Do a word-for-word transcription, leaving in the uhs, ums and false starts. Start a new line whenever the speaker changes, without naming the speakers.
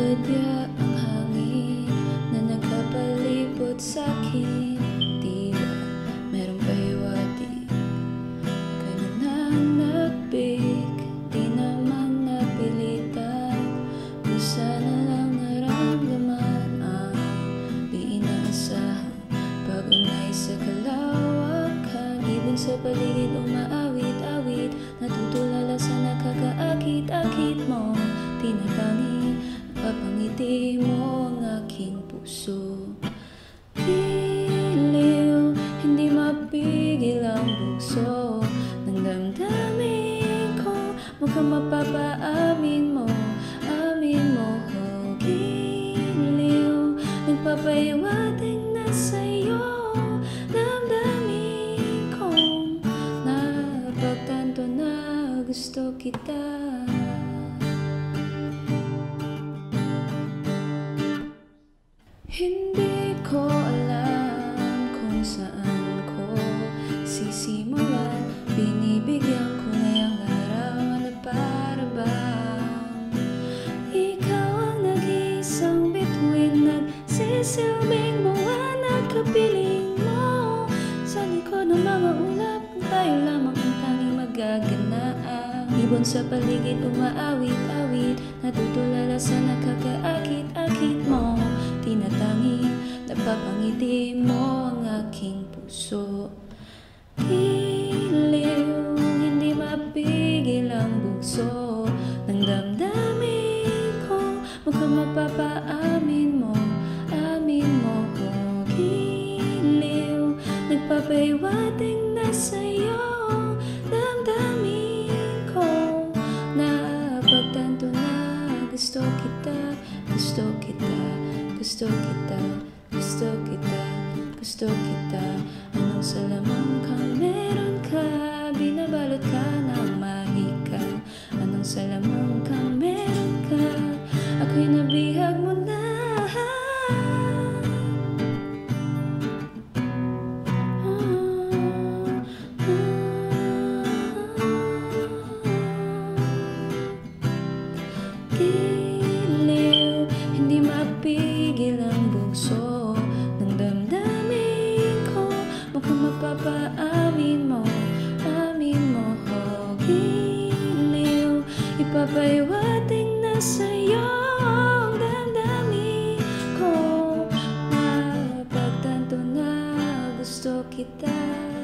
Badya ang hangin na nagpapalibot sa'kin. Di ba merong pahiwatig ka na nanapik? Di naman napilitan, kusa na lang naramdaman ang di inaasahan. Pag-unay sa kalawakan, ibon sa paligid umaawit-awit, natutulala sa nakakaakit-akit mo. Tinatangi, napapangiti mo ang aking puso. Giliw, hindi mapigil ang bugso ng damdamin ko. Mukhang mapapaamin mo, amin mo. Oh, giliw, nagpapahiwatig na sa'yo. Damdamin kong napagtanto na gusto kita. Hindi ko alam kung saan ko sisimulan. Binibigyan ko na yung larawan na para bang ikaw ang nag-iisang bituin, nagsisilbing buwan at kapiling mo. Sa likod ng mga ulap, tayo lamang ang tanging magaganaan. Ibon sa paligid umaawit-awit, natutulala sa nakakaakit-akit mo. Tinatangi, napapangiti mo ang aking puso. Giliw, hindi mapigil ang bugso ng damdamin ko. Mukhang mapapaamin mo, amin mo. Oh, giliw, nagpapahiwatig na sa'yo. Damdamin ko, napagtanto na gusto kita, gusto kita. Gusto kita, gusto kita, gusto kita. Anong salamang kang meron ka? Binabalot ka ng mahika. Anong salamang kang meron ka? Ako'y nabihag mo na. Giliw, hindi mapigil ang bugso ng damdamin ko. Mukhang mapapaamin mo, amin mo. Oh, giliw, ipapahiwatig na sa'yo ang damdamin ko. Napagtanto na gusto kita.